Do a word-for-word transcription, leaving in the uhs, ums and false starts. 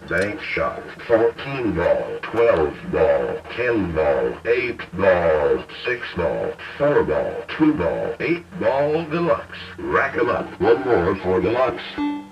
Bank shot. fourteen ball, twelve ball, ten ball, eight ball, six ball, four ball, two ball, eight ball deluxe. Rack 'em up. One more for deluxe.